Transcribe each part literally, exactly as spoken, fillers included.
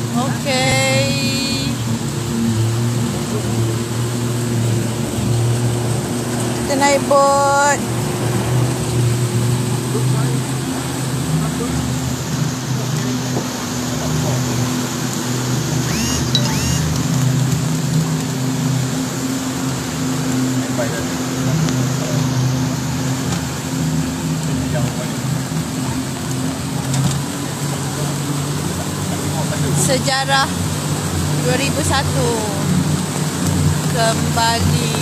Okey. Kita naik bot. Sejarah dua ribu satu kembali.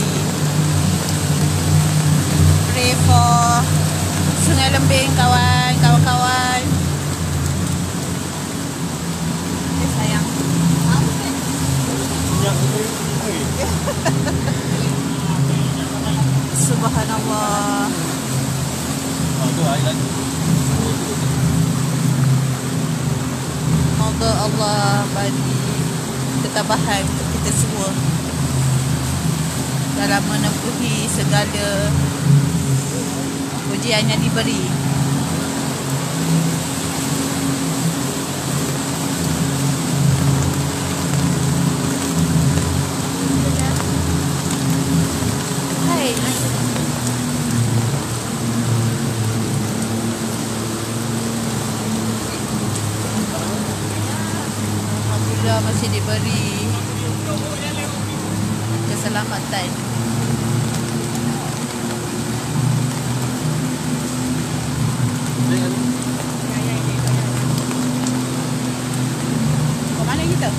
Pray for Sungai Lembing, kawan, kawan-kawan. Eh, sayang. Subhanallah. Semoga Allah bagi ketabahan untuk kita semua dalam menempuhi segala ujian yang diberi. Hai. Alhamdulillah masih diberi keselamatan. Ke mana kita?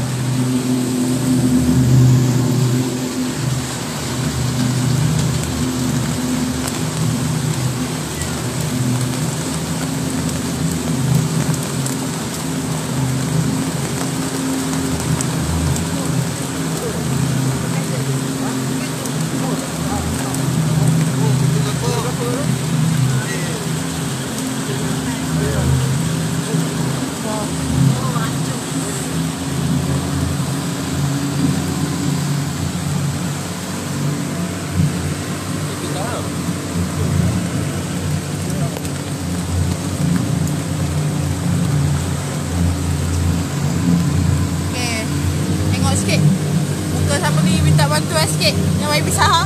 Sikit. Muka siapa ni minta bantuan sikit. Yang main pisah ha.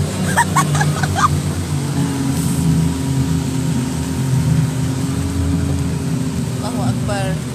Allahu Akbar.